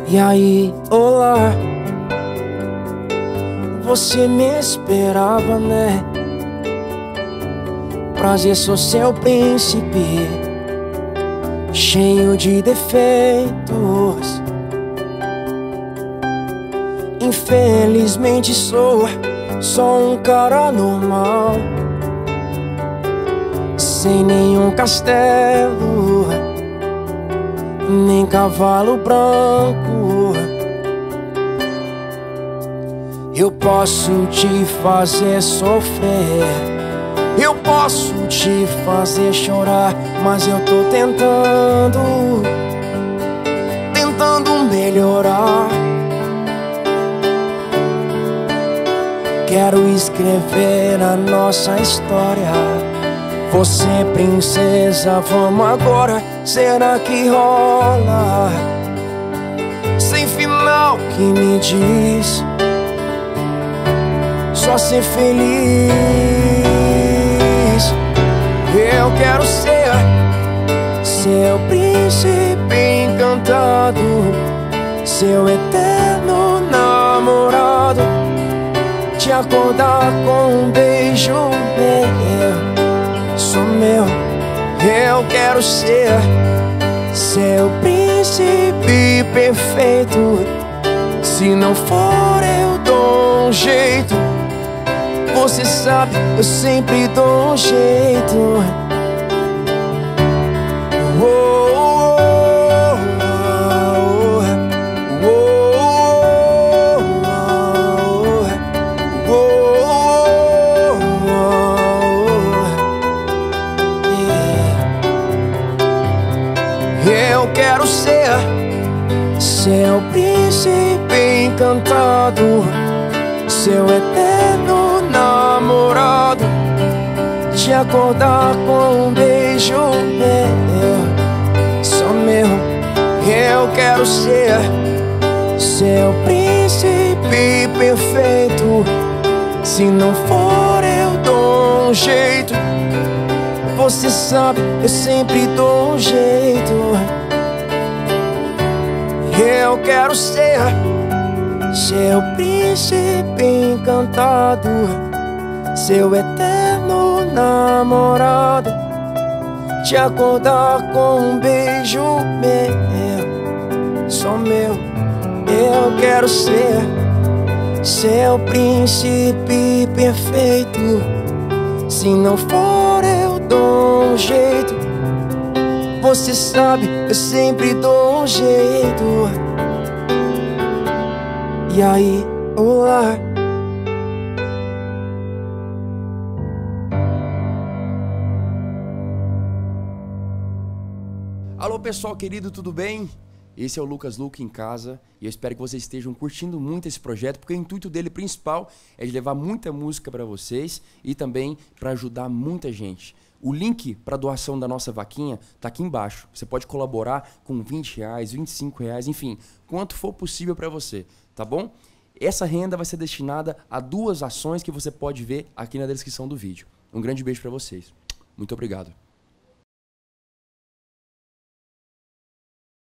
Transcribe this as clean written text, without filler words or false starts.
E aí, olá, você me esperava, né? Prazer, sou seu príncipe, cheio de defeitos. Infelizmente sou só um cara normal, sem nenhum castelo, nem cavalo branco. Eu posso te fazer sofrer, eu posso te fazer chorar, mas eu tô tentando melhorar. Quero escrever a nossa história. Você, princesa, vamos agora. Será que rola? Sem final que me diz só ser feliz. Eu quero ser seu príncipe encantado, seu eterno namorado, te acordar com um beijo meu, só meu. Eu quero ser seu príncipe perfeito. Se não for, eu dou um jeito. Você sabe, eu sempre dou um jeito. Eu quero ser seu príncipe encantado, seu eterno namorado, te acordar com um beijo meu, só meu. Eu quero ser seu príncipe perfeito. Se não for, eu dou um jeito. Você sabe, eu sempre dou um jeito. Eu quero ser seu príncipe encantado, seu eterno namorado, te acordar com um beijo meu, só meu. Eu quero ser seu príncipe perfeito. Se não for, eu dou um jeito. Você sabe, eu sempre dou um jeito. E aí, olá. Alô pessoal querido, tudo bem? Esse é o Lucas Luque em casa e eu espero que vocês estejam curtindo muito esse projeto, porque o intuito dele principal é de levar muita música para vocês e também para ajudar muita gente. O link para doação da nossa vaquinha tá aqui embaixo. Você pode colaborar com R$20, R$25, enfim, quanto for possível para você, tá bom? Essa renda vai ser destinada a 2 ações que você pode ver aqui na descrição do vídeo. Um grande beijo para vocês. Muito obrigado.